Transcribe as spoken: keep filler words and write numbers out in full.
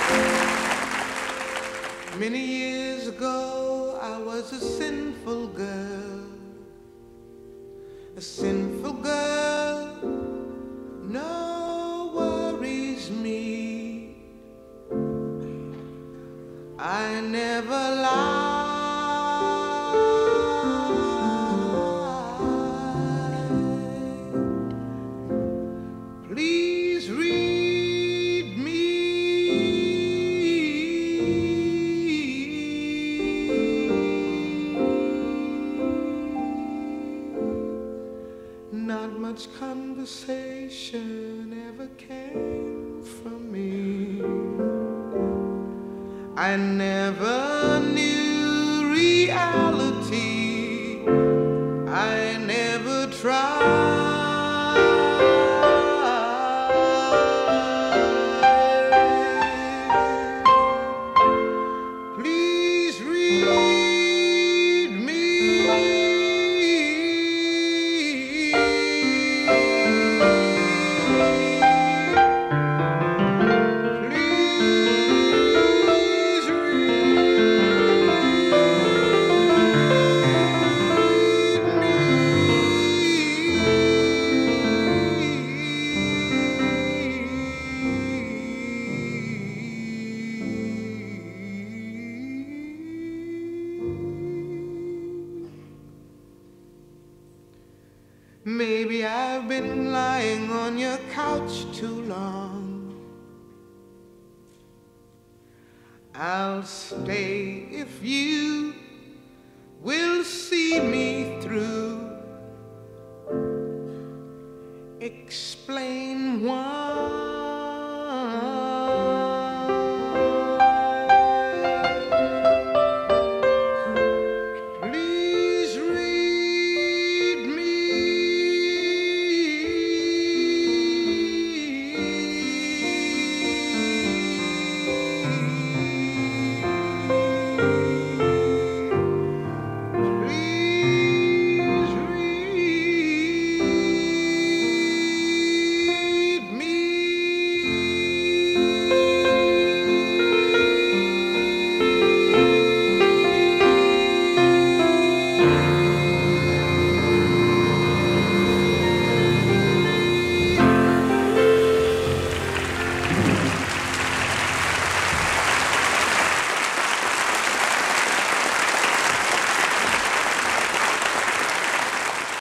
Many years ago, I was a sinful girl, a sinful girl, no worries me. I never lied. Please read me. Not much conversation ever came from me. I never knew reality. I never tried. Please read me. Maybe I've been lying on your couch too long. I'll stay if you will see me through.